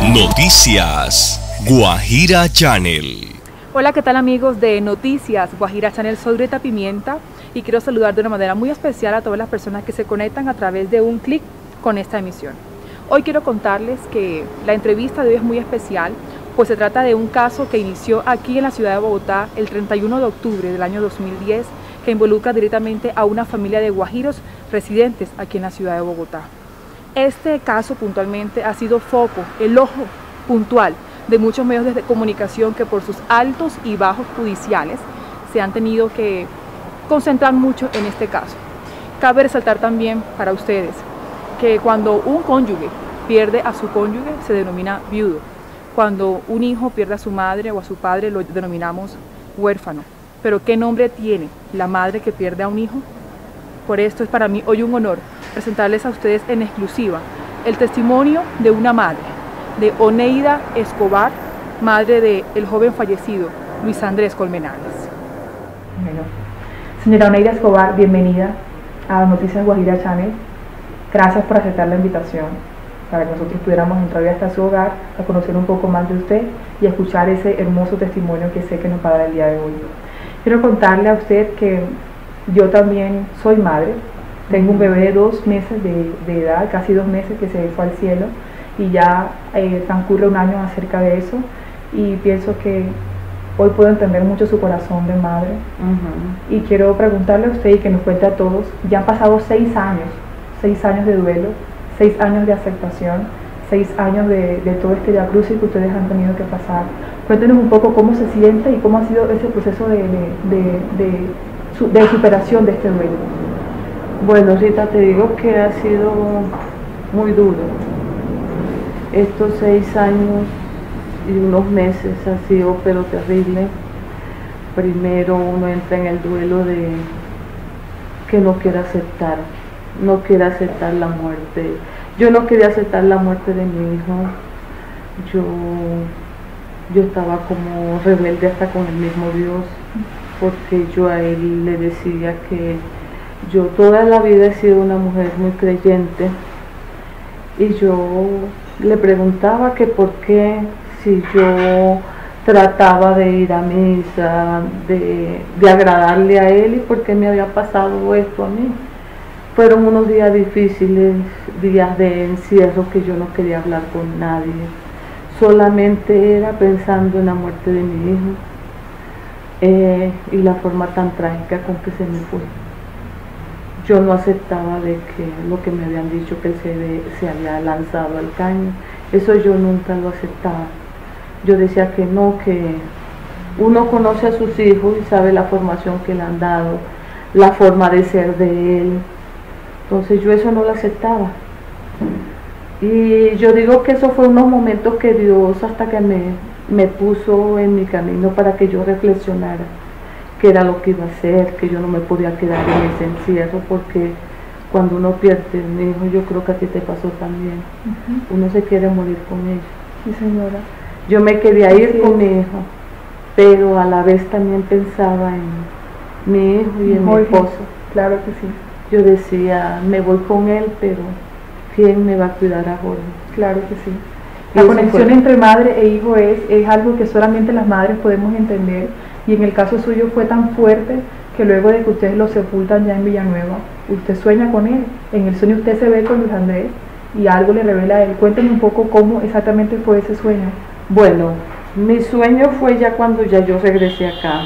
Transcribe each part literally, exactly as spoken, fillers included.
Noticias Guajira Channel. Hola, ¿qué tal amigos de Noticias Guajira Channel? Soy Greta Pimienta y quiero saludar de una manera muy especial a todas las personas que se conectan a través de un clic con esta emisión. Hoy quiero contarles que la entrevista de hoy es muy especial, pues se trata de un caso que inició aquí en la ciudad de Bogotá el treinta y uno de octubre del año dos mil diez, que involucra directamente a una familia de guajiros residentes aquí en la ciudad de Bogotá. Este caso puntualmente ha sido foco, el ojo puntual de muchos medios de comunicación que por sus altos y bajos judiciales se han tenido que concentrar mucho en este caso. Cabe resaltar también para ustedes que cuando un cónyuge pierde a su cónyuge se denomina viudo. Cuando un hijo pierde a su madre o a su padre lo denominamos huérfano. Pero ¿qué nombre tiene la madre que pierde a un hijo? Por esto es para mí hoy un honor presentarles a ustedes en exclusiva el testimonio de una madre, de Oneida Escobar, madre del joven fallecido Luis Andrés Colmenares. Bueno, señora Oneida Escobar, bienvenida a Noticias Guajira Channel. Gracias por aceptar la invitación para que nosotros pudiéramos entrar hasta su hogar a conocer un poco más de usted y a escuchar ese hermoso testimonio que sé que nos va a dar el día de hoy. Quiero contarle a usted que yo también soy madre, tengo un bebé de dos meses de, de edad, casi dos meses que se fue al cielo y ya eh, transcurre un año acerca de eso y pienso que hoy puedo entender mucho su corazón de madre. Uh-huh. Y quiero preguntarle a usted y que nos cuente a todos, ya han pasado seis años, seis años de duelo, seis años de aceptación, seis años de, de todo este viacrucis que ustedes han tenido que pasar. Cuéntenos un poco cómo se siente y cómo ha sido ese proceso de, de, de, de, de superación de este duelo. Bueno, Rita, te digo que ha sido muy duro. Estos seis años y unos meses ha sido pero terrible. Primero uno entra en el duelo de que no quiere aceptar, no quiere aceptar la muerte. Yo no quería aceptar la muerte de mi hijo. Yo, yo estaba como rebelde hasta con el mismo Dios, porque yo a él le decía que yo toda la vida he sido una mujer muy creyente y yo le preguntaba que por qué, si yo trataba de ir a misa, de, de agradarle a él, y por qué me había pasado esto a mí. Fueron unos días difíciles, días de encierro que yo no quería hablar con nadie, solamente era pensando en la muerte de mi hijo eh, y la forma tan trágica con que se me fue. Yo no aceptaba de que lo que me habían dicho, que él se, se había lanzado al caño, eso yo nunca lo aceptaba. Yo decía que no, que uno conoce a sus hijos y sabe la formación que le han dado, la forma de ser de él. Entonces yo eso no lo aceptaba. Y yo digo que eso fue unos momentos que Dios hasta que me, me puso en mi camino para que yo reflexionara qué era lo que iba a hacer, que yo no me podía quedar en ese encierro, porque cuando uno pierde un hijo, yo creo que a ti te pasó también, uh-huh. Uno se quiere morir con ellos. Sí, señora. Yo me quería ir sí. con mi hijo, pero a la vez también pensaba en mi hijo y en mi esposo. Claro que sí. Yo decía, me voy con él, pero ¿quién me va a cuidar a Jorge? Claro que sí. La conexión entre madre e hijo es, es algo que solamente las madres podemos entender, y en el caso suyo fue tan fuerte que luego de que ustedes lo sepultan ya en Villanueva, usted sueña con él. En el sueño usted se ve con Luis Andrés y algo le revela a él. Cuéntenme un poco cómo exactamente fue ese sueño. Bueno, mi sueño fue ya cuando ya yo regresé acá,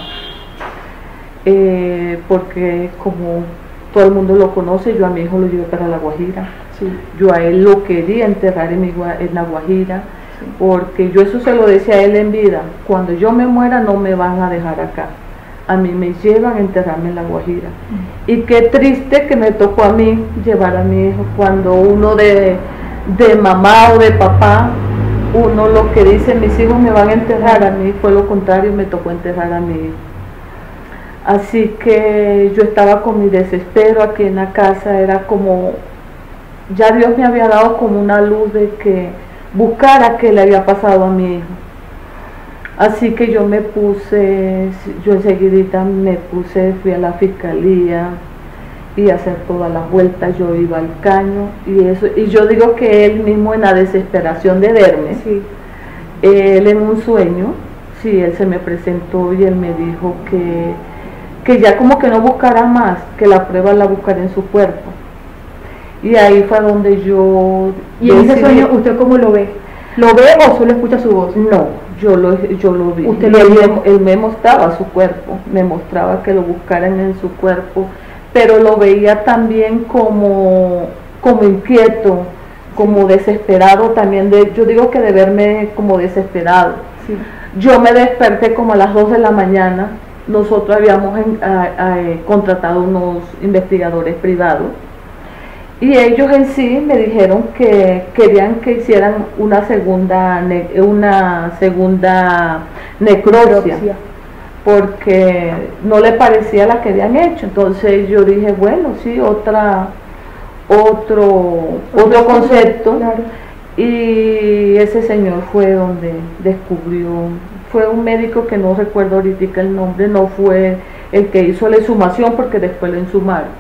eh, porque como todo el mundo lo conoce, yo a mi hijo lo llevé para La Guajira. Sí. Yo a él lo quería enterrar en, mi, en La Guajira, sí. Porque yo eso se lo decía a él en vida: cuando yo me muera no me van a dejar acá, a mí me llevan a enterrarme en La Guajira. Mm. Y qué triste que me tocó a mí llevar a mi hijo, cuando uno de, de mamá o de papá, uno lo que dice, mis hijos me van a enterrar, a mí fue lo contrario, me tocó enterrar a mi hijo. Así que yo estaba con mi desespero aquí en la casa, era como, ya Dios me había dado como una luz de que buscara qué le había pasado a mi hijo. Así que yo me puse, yo enseguidita me puse, fui a la fiscalía y hacer todas las vueltas. Yo iba al caño y eso, y yo digo que él mismo en la desesperación de verme, Sí. él en un sueño, sí, él se me presentó y él me dijo que, que ya como que no buscara más, que la prueba la buscara en su cuerpo. Y ahí fue donde yo... ¿Y en ese decidí- sueño usted cómo lo ve? ¿Lo ve o solo escucha su voz? No, yo lo, yo lo vi. ¿Usted Y lo él, vio? me, él me mostraba su cuerpo, me mostraba que lo buscaran en su cuerpo, pero lo veía también como, como inquieto, como desesperado también. De, yo digo que de verme como desesperado. Sí. Yo me desperté como a las dos de la mañana. Nosotros habíamos en- a- a- eh, contratado unos investigadores privados y ellos en sí me dijeron que querían que hicieran una segunda ne- una segunda necropsia, Necropsia. porque no le parecía la que habían hecho. Entonces yo dije, bueno, sí, otra otro otro concepto. Claro. Y ese señor fue donde descubrió, fue un médico que no recuerdo ahorita el nombre, no fue el que hizo la exhumación porque después lo exhumaron.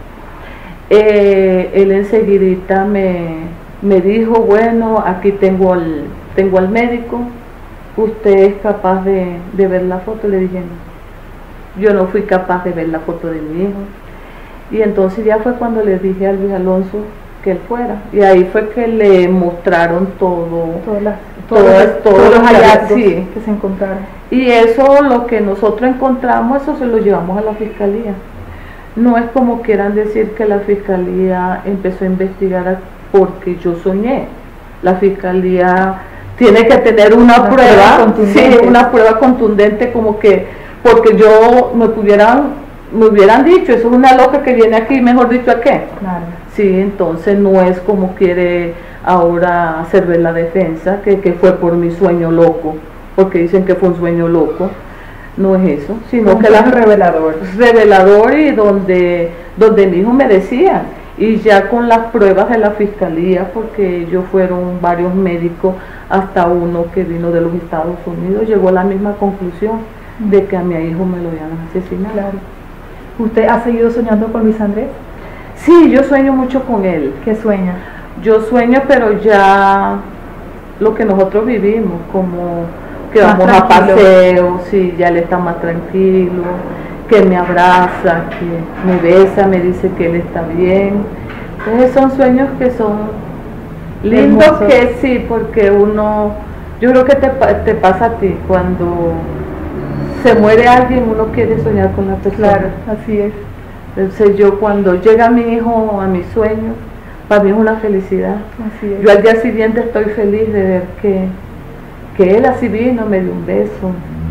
Eh, él enseguidita me, me dijo, bueno, aquí tengo al, tengo al médico, usted es capaz de, de ver la foto. Le dije, no, yo no fui capaz de ver la foto de mi hijo. Y entonces ya fue cuando le dije a Luis Alonso que él fuera, y ahí fue que le mostraron todo, Todas las, Todas- todos, todos todos los los hallazgos sí. que se encontraron. y eso lo que nosotros encontramos, eso se lo llevamos a la fiscalía. No es como quieran decir que la fiscalía empezó a investigar a- porque yo soñé. La fiscalía tiene que tener una, Una prueba, prueba sí, contundente. una prueba contundente, como que porque yo me pudieran me hubieran dicho, eso es una loca que viene aquí, mejor dicho, ¿a qué? Claro. Sí, entonces no es como quiere ahora hacer ver la defensa, que, que fue por mi sueño loco, porque dicen que fue un sueño loco. No es eso, sino Un que la sueño revelador. revelador, y donde, donde mi hijo me decía, y ya con las pruebas de la fiscalía, porque ellos fueron varios médicos, hasta uno que vino de los Estados Unidos, llegó a la misma conclusión de que a mi hijo me lo habían asesinado. Claro. ¿Usted ha seguido soñando con Luis Andrés? Sí, yo sueño mucho con él. ¿Qué sueña? Yo sueño, pero ya lo que nosotros vivimos, como que Más vamos a tranquilo. paseo, sí, ya él está más tranquilo, que me abraza, que me besa, me dice que él está bien. Entonces son sueños que son lindos, Hermosos. que sí, porque uno, yo creo que te, pa- te pasa a ti, cuando se muere alguien uno quiere soñar con la persona. Claro, así es. Entonces yo cuando llega mi hijo a mi sueño, para mí es una felicidad. Así es. Yo al día siguiente estoy feliz de ver que, que él así vino, me dio un beso,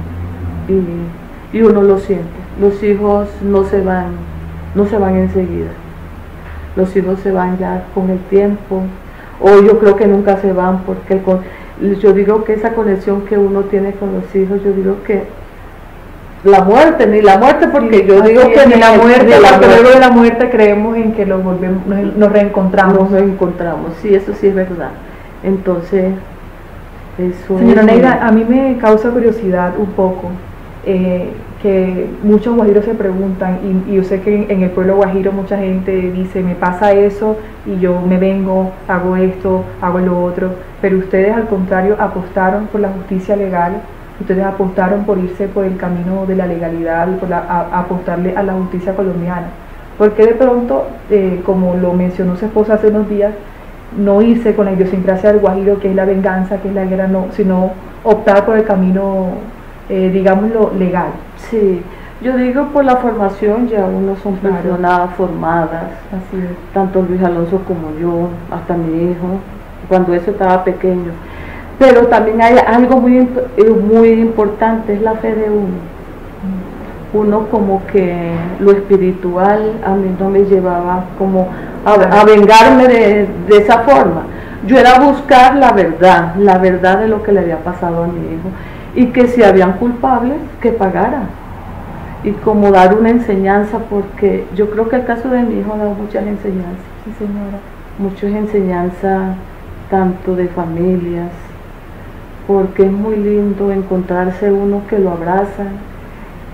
y, y uno lo siente. Los hijos no se van, no se van enseguida. Los hijos se van ya con el tiempo, o yo creo que nunca se van, porque el con- yo digo que esa conexión que uno tiene con los hijos, yo digo que la muerte, ni la muerte, porque yo Así digo es, que ni la muerte, ni la porque muerte. luego de la muerte creemos en que lo volvemos, nos, nos reencontramos. Nos encontramos, sí, eso sí es verdad. Entonces, eso Señora es- Neida, a mí me causa curiosidad un poco eh, que muchos guajiros se preguntan, y, y yo sé que en, en el pueblo guajiro mucha gente dice, me pasa eso y yo me vengo, hago esto, hago lo otro, pero ustedes al contrario apostaron por la justicia legal, ustedes apostaron por irse por el camino de la legalidad y por la, a- apostarle a la justicia colombiana. Porque de pronto, eh, como lo mencionó su esposa hace unos días, no irse con la idiosincrasia del guajiro, que es la venganza, que es la guerra, no, sino optar por el camino, eh, digámoslo, legal? Sí, yo digo por la formación, ya uno son Claro. personas formadas, Así es. tanto Luis Alonso como yo, hasta mi hijo, cuando eso estaba pequeño. Pero también hay algo muy, imp- eh, muy importante, es la fe de uno. Uno como que lo espiritual a mí no me llevaba como a, a vengarme de, de esa forma. Yo era buscar la verdad, la verdad de lo que le había pasado a mi hijo, y que si habían culpables, que pagaran. Y como dar una enseñanza, porque yo creo que el caso de mi hijo da muchas enseñanzas, Sí, señora. muchas enseñanzas tanto de familias, porque es muy lindo encontrarse uno que lo abraza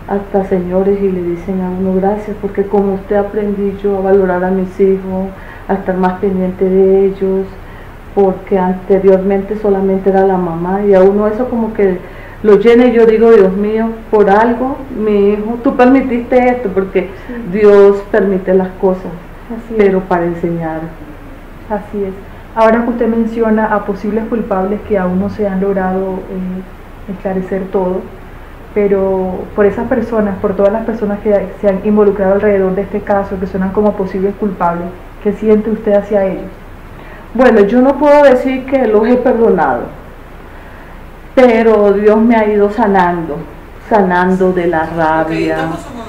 hasta señores y le dicen a uno gracias, porque como usted aprendí yo a valorar a mis hijos, a estar más pendiente de ellos, porque anteriormente solamente era la mamá y a uno eso como que lo llena y yo digo, Dios mío, por algo, mi hijo, tú permitiste esto, porque sí, Dios permite las cosas, así pero es, para enseñar. Así es. Ahora que usted menciona a posibles culpables que aún no se han logrado eh, esclarecer todo, pero por esas personas, por todas las personas que se han involucrado alrededor de este caso, que suenan como posibles culpables, ¿qué siente usted hacia ellos? Bueno, yo no puedo decir que los he perdonado, pero Dios me ha ido sanando, sanando de la rabia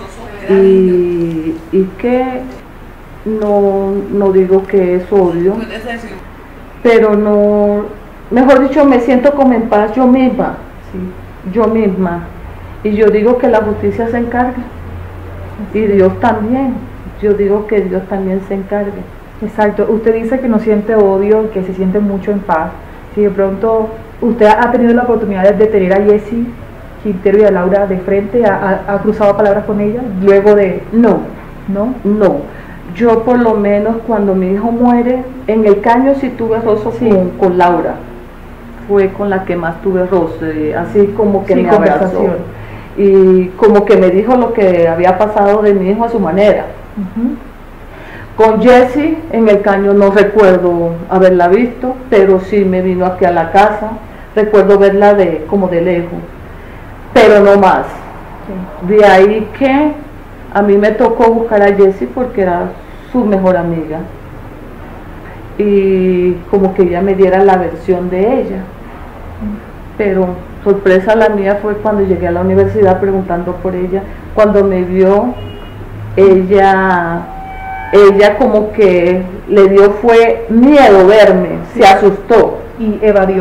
y, y que no, no digo que es odio, pero no, mejor dicho, me siento como en paz yo misma, ¿sí? Yo misma, y yo digo que la justicia se encarga, y Dios también, yo digo que Dios también se encargue. Exacto, usted dice que no siente odio, que se siente mucho en paz. Si de pronto usted ha tenido la oportunidad de tener a Jessie Quintero y a Laura de frente, ¿ha, ha cruzado palabras con ella luego de...? No, ¿no? No, yo por lo menos cuando mi hijo muere, en el caño sí tuve roce sí. con, con Laura, fue con la que más tuve roce, así como que sí, me abrazó y como que me dijo lo que había pasado de mi hijo a su manera. Uh-huh. Con Jessie en el caño no recuerdo haberla visto, pero sí me vino aquí a la casa, recuerdo verla de como de lejos, pero no más. Sí. De ahí que a mí me tocó buscar a Jessie porque era su mejor amiga y como que ella me diera la versión de ella, pero sorpresa la mía fue cuando llegué a la universidad preguntando por ella, cuando me vio ella ella como que le dio fue miedo verme, se asustó y evadió.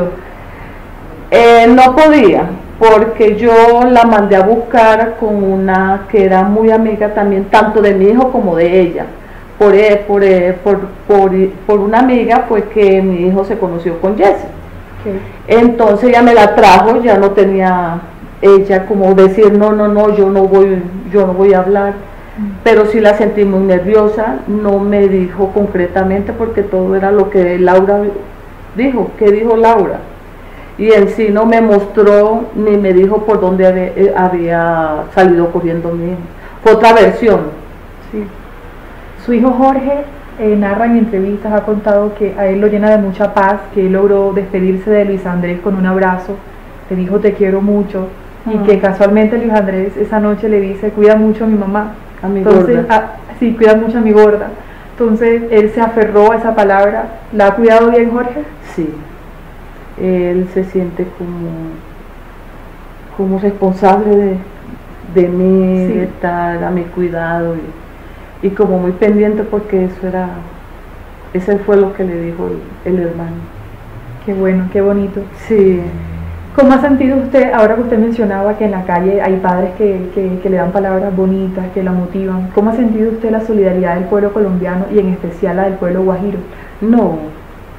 Eh, no podía, porque yo la mandé a buscar con una que era muy amiga también, tanto de mi hijo como de ella, por, por, por, por, por una amiga pues que mi hijo se conoció con Jessie. Okay. Entonces ella me la trajo, ya no tenía ella como decir no, no, no, yo no voy, yo no voy a hablar, mm. pero sí la sentí muy nerviosa, no me dijo concretamente porque todo era lo que Laura dijo, ¿qué dijo Laura? Y en sí no me mostró ni me dijo por dónde había, había salido corriendo mi hijo. Fue otra versión. Sí. Su hijo Jorge eh, narra en entrevistas, ha contado que a él lo llena de mucha paz, que él logró despedirse de Luis Andrés con un abrazo, le dijo te quiero mucho, uh-huh. y que casualmente Luis Andrés esa noche le dice cuida mucho a mi mamá, a mi Entonces, gorda. A, sí, cuida mucho a mi gorda. Entonces él se aferró a esa palabra. ¿La ha cuidado bien Jorge? Sí. Él se siente como, como responsable de, de mí, sí. de estar a mi cuidado y, y como muy pendiente porque eso era, ese fue lo que le dijo el, el hermano. Qué bueno, qué bonito. Sí. ¿Cómo ha sentido usted, ahora que usted mencionaba que en la calle hay padres que, que, que le dan palabras bonitas, que la motivan? ¿Cómo ha sentido usted la solidaridad del pueblo colombiano y en especial la del pueblo guajiro? No.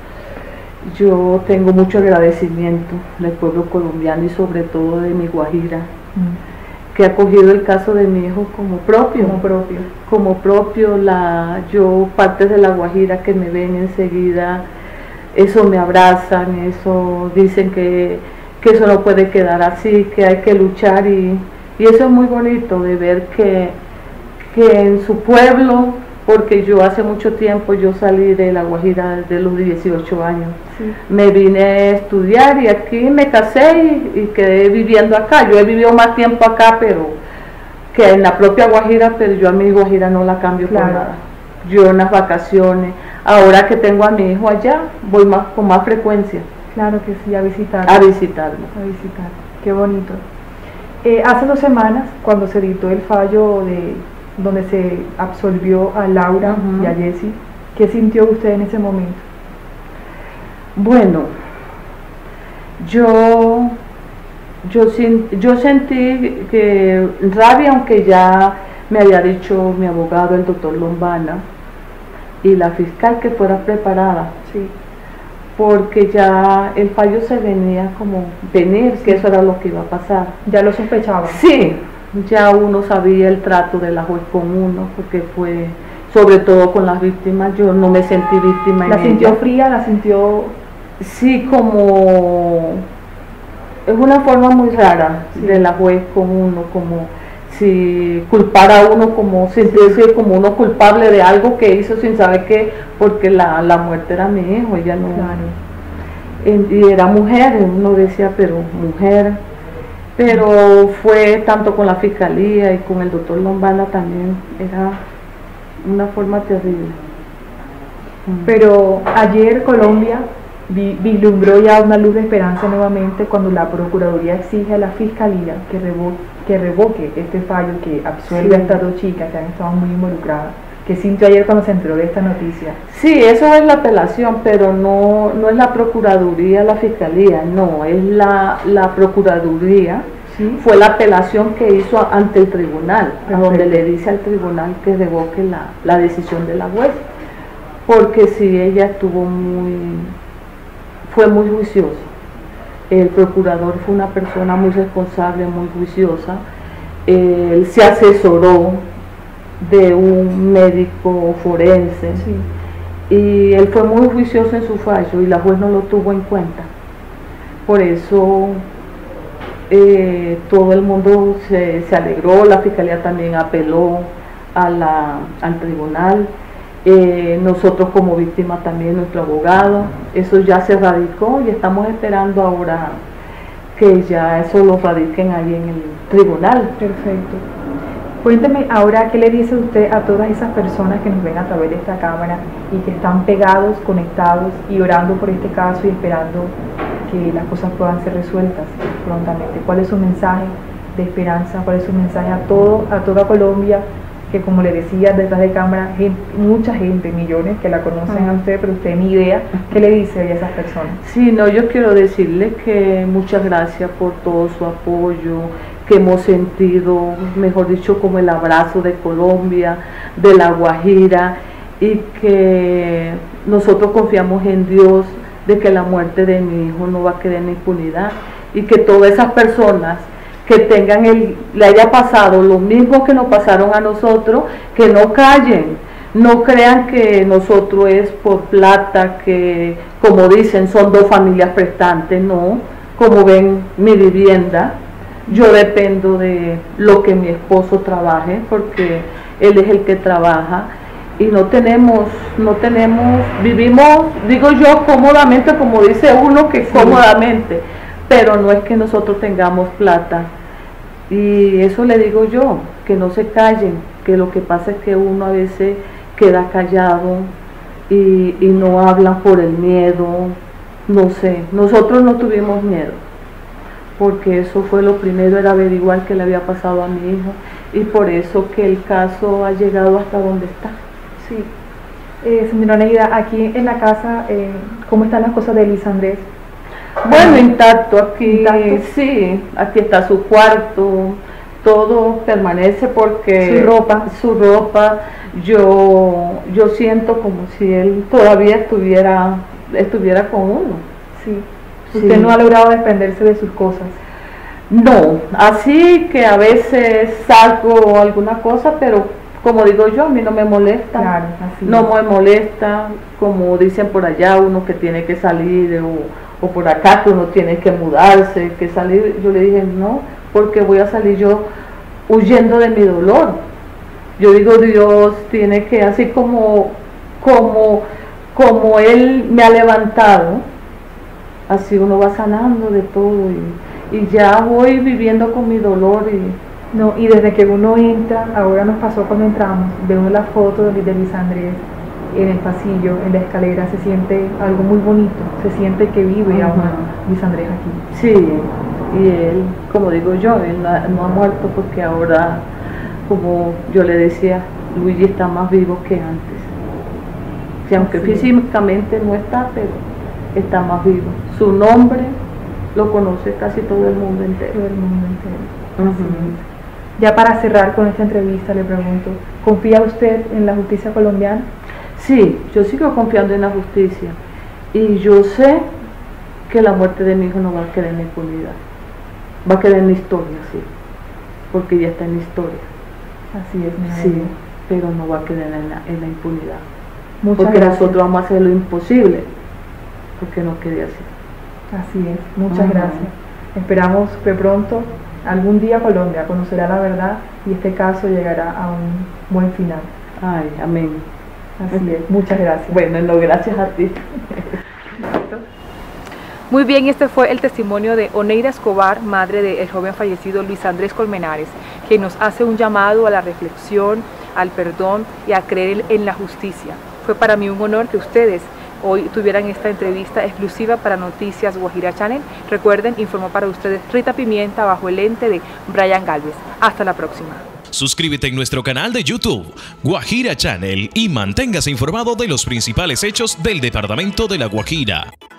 Yo tengo mucho agradecimiento del pueblo colombiano y sobre todo de mi Guajira, mm. que ha cogido el caso de mi hijo como propio, como propio, como propio la, yo partes de la Guajira que me ven enseguida, eso me abrazan, eso dicen que, que eso no puede quedar así, que hay que luchar y, y eso es muy bonito de ver que, que en su pueblo, porque yo hace mucho tiempo yo salí de la Guajira desde los dieciocho años, sí. me vine a estudiar y aquí me casé y, y quedé viviendo acá. Yo he vivido más tiempo acá pero que en la propia Guajira, pero yo a mi Guajira no la cambio claro. por nada. Yo en las vacaciones, ahora que tengo a mi hijo allá, voy más con más frecuencia. Claro que sí, a visitarlo. A visitarlo. A visitar, qué bonito. Eh, hace dos semanas, cuando se dictó el fallo de donde se absolvió a Laura uh-huh. y a Jessie, ¿qué sintió usted en ese momento? Bueno, yo, yo, yo sentí que rabia, aunque ya me había dicho mi abogado, el doctor Lombana, y la fiscal que fuera preparada, sí. porque ya el fallo se venía como venir, sí. que eso era lo que iba a pasar. ¿Ya lo sospechaba? Sí. ya uno sabía el trato de la juez con uno, porque fue, sobre todo con las víctimas, yo no me sentí víctima en ¿La sintió ella. fría? ¿La sintió...? Sí, como... es una forma muy rara sí. de la juez con uno, como si culpara a uno, como sentirse como uno culpable de algo que hizo sin saber qué, porque la, la muerte era mi hijo, ella no... Claro. Y era mujer, uno decía, pero mujer... pero fue tanto con la fiscalía y con el doctor Lombana también, era una forma terrible. Pero ayer Colombia vi, vislumbró ya una luz de esperanza nuevamente cuando la Procuraduría exige a la Fiscalía que revoque, que revoque este fallo que absuelve sí. a estas dos chicas que han estado muy involucradas. ¿Qué sintió ayer cuando se enteró de esta noticia? Sí, eso es la apelación, pero no, no es la Procuraduría, la Fiscalía, no, es la, la Procuraduría, ¿sí? Fue la apelación que hizo ante el tribunal, a donde le dice al tribunal que revoque la, la decisión de la juez, porque sí, ella estuvo muy, fue muy juiciosa, el procurador fue una persona muy responsable, muy juiciosa, él se asesoró de un médico forense sí. y él fue muy juicioso en su fallo y la juez no lo tuvo en cuenta, por eso eh, todo el mundo se, se alegró, la fiscalía también apeló a la, al tribunal, eh, nosotros como víctima también, nuestro abogado, eso ya se radicó y estamos esperando ahora que ya eso lo radiquen ahí en el tribunal. Perfecto. Cuénteme ahora, ¿qué le dice usted a todas esas personas que nos ven a través de esta cámara y que están pegados, conectados y orando por este caso y esperando que las cosas puedan ser resueltas prontamente? ¿Cuál es su mensaje de esperanza? ¿Cuál es su mensaje a todo, a toda Colombia? Que como le decía detrás de cámara, gente, mucha gente, millones que la conocen uh-huh. a usted, pero usted ni idea. ¿Qué le dice a esas personas? Sí, no, yo quiero decirle que muchas gracias por todo su apoyo, que hemos sentido, mejor dicho, como el abrazo de Colombia, de La Guajira, y que nosotros confiamos en Dios de que la muerte de mi hijo no va a quedar en impunidad, y que todas esas personas que tengan el, le haya pasado lo mismo que nos pasaron a nosotros, que no callen, no crean que nosotros es por plata, que como dicen son dos familias prestantes, no, como ven mi vivienda, yo dependo de lo que mi esposo trabaje, porque él es el que trabaja, y no tenemos, no tenemos, vivimos, digo yo, cómodamente, como dice uno, que sí. cómodamente, pero no es que nosotros tengamos plata, y eso le digo yo, que no se callen, que lo que pasa es que uno a veces queda callado, y, y no hablan por el miedo, no sé, nosotros no tuvimos miedo, porque eso fue lo primero, era averiguar qué le había pasado a mi hijo, y por eso que el caso ha llegado hasta donde está. Sí. Eh, señora Neida, aquí en la casa, eh, ¿cómo están las cosas de Elisa Andrés? Bueno, ah, intacto, aquí, ¿intacto? Sí, aquí está su cuarto, todo permanece porque... Su ropa. Su ropa, yo, yo siento como si él todavía estuviera, estuviera con uno. Sí. ¿Usted sí. no ha logrado desprenderse de sus cosas? No, así que a veces salgo alguna cosa, pero como digo yo, a mí no me molesta, claro, así no es. me molesta, como dicen por allá, uno que tiene que salir, o, o por acá que uno tiene que mudarse, que salir, yo le dije no, porque voy a salir yo huyendo de mi dolor. Yo digo, Dios tiene que, así como, como, como Él me ha levantado, así uno va sanando de todo, y, y ya voy viviendo con mi dolor. Y no, y desde que uno entra, ahora nos pasó cuando entramos, vemos la foto de Elisa Andrés en el pasillo, en la escalera, se siente algo muy bonito, se siente que vive uh-huh. aún Elisa Andrés aquí. Sí, y él, como digo yo, él no ha, no ha muerto, porque ahora, como yo le decía, Luigi está más vivo que antes, que aunque sí. físicamente no está, pero está más vivo. Su nombre lo conoce casi todo el mundo entero. Todo el mundo entero. Uh-huh. Ya para cerrar con esta entrevista le pregunto, ¿confía usted en la justicia colombiana? Sí, yo sigo confiando en la justicia, y yo sé que la muerte de mi hijo no va a quedar en la impunidad, va a quedar en la historia, sí. porque ya está en la historia. Así es, mi Sí, Noelia. pero no va a quedar en la, en la impunidad. Muchas Porque gracias. nosotros vamos a hacer lo imposible porque no quede así. Así es, muchas Ajá. gracias. Esperamos que pronto, algún día Colombia conocerá la verdad y este caso llegará a un buen final. Ay, amén. Así es, muchas gracias. Bueno, no, gracias a ti. Muy bien, este fue el testimonio de Oneida Escobar, madre del joven fallecido Luis Andrés Colmenares, que nos hace un llamado a la reflexión, al perdón y a creer en la justicia. Fue para mí un honor que ustedes hoy tuvieran esta entrevista exclusiva para Noticias Guajira Channel. Recuerden, informó para ustedes Rita Pimienta bajo el lente de Brian Galvez. Hasta la próxima. Suscríbete en nuestro canal de YouTube, Guajira Channel, y manténgase informado de los principales hechos del departamento de La Guajira.